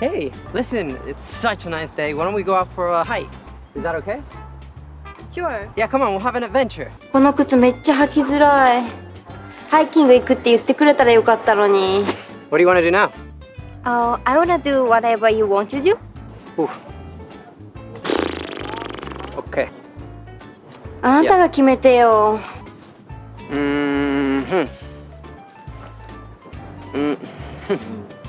Hey, listen, it's such a nice day. Why don't we go out for a hike? Is that okay? Sure. Yeah, come on, we'll have an adventure. この靴めっちゃ履きづらい。ハイキング行くって言ってくれたらよかったのに。 What do you want to do now? Oh, I wanna do whatever you want to do. Oof. Okay. あなたが決めてよ。 Mm-hmm. Mm-hmm.